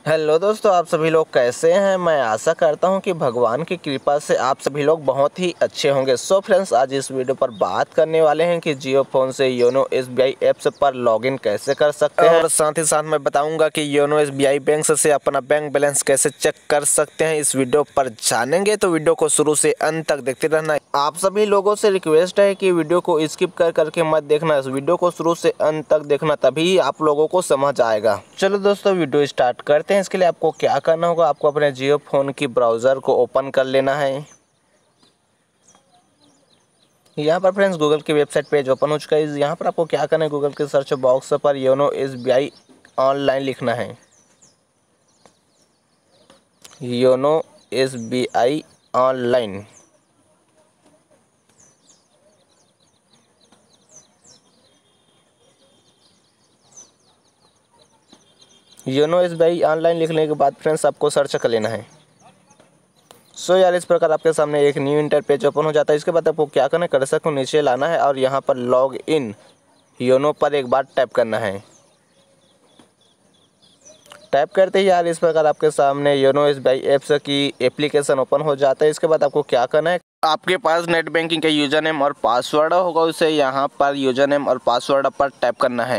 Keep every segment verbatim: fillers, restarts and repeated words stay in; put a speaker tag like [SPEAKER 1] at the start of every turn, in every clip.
[SPEAKER 1] Hello दोस्तों, आप सभी लोग कैसे हैं। मैं आशा करता हूं कि भगवान की कृपा से आप सभी लोग बहुत ही अच्छे होंगे। सो फ्रेंड्स, आज इस वीडियो पर बात करने वाले हैं कि जियो फोन से YONO S B I apps पर लॉगिन कैसे कर सकते हैं और साथ ही साथ मैं बताऊंगा कि YONO S B I bank से अपना बैंक बैलेंस कैसे चेक कर सकते हैं। इस वीडियो पर जानेंगे, तो वीडियो को शुरू से अंत तक देखते रहना। आप सभी लोगों से रिक्वेस्ट है कि वीडियो को स्किप कर करके मत देखना, इस वीडियो को शुरू से अंत तक देखना, तभी आप लोगों को समझ आएगा। चलो दोस्तों, वीडियो स्टार्ट करते हैं। इसके लिए आपको क्या करना होगा, आपको अपने जियो फोन की ब्राउज़र को ओपन कर लेना है। यहाँ पर फ्रेंड्स गूगल की वेबसाइट पेज ओपन हो चुका है। यहाँ पर आपको क्या करना है, गूगल के सर्च बॉक्स पर YONO S B I online लिखना है। YONO S B I online. YONO S B I online लिखने के बाद फ्रेंड्स आपको सर्च कर लेना है। सो so यार, इस प्रकार आपके सामने एक न्यू इंटरपेज ओपन हो जाता है। इसके बाद आपको क्या करना है, कर्सर को नीचे लाना है और यहाँ पर लॉग इन योनो पर एक बार टैप करना है। टैप करते ही यार इस प्रकार आपके सामने YONO S B I apps की एप्लीकेशन ओपन हो जाता है। इसके बाद आपको क्या करना है, आपके पास नेट बैंकिंग का यूज़र नेम और पासवर्ड होगा, उसे यहाँ पर यूज़र नेम और पासवर्ड पर टैप करना है।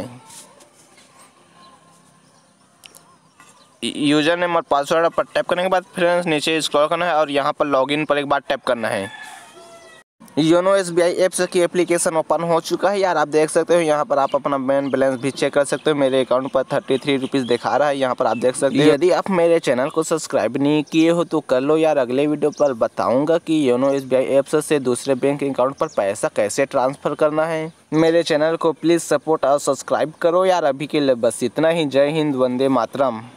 [SPEAKER 1] यूज़र नेम और पासवर्ड पर टैप करने के बाद फ्रेंड्स नीचे स्क्रॉल करना है और यहाँ पर लॉगिन पर एक बार टैप करना है। YONO S B I apps की एप्लीकेशन ओपन हो चुका है। यार आप देख सकते हो, यहाँ पर आप अपना बैंक बैलेंस भी चेक कर सकते हो। मेरे अकाउंट पर थर्टी थ्री रुपीज़ दिखा रहा है, यहाँ पर आप देख सकते हो। यदि आप मेरे चैनल को सब्सक्राइब नहीं किए हो तो कर लो यार। अगले वीडियो पर बताऊंगा कि YONO S B I apps से दूसरे बैंक अकाउंट पर पैसा कैसे ट्रांसफ़र करना है। मेरे चैनल को प्लीज़ सपोर्ट और सब्सक्राइब करो यार। अभी के लिए बस इतना ही। जय हिंद, वंदे मातरम।